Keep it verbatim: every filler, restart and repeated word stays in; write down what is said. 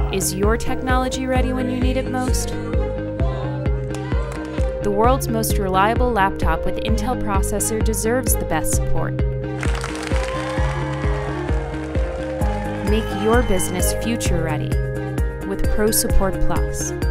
Is your technology ready when you need it most? The world's most reliable laptop with Intel processor deserves the best support. Make your business future ready with Pro Support Plus.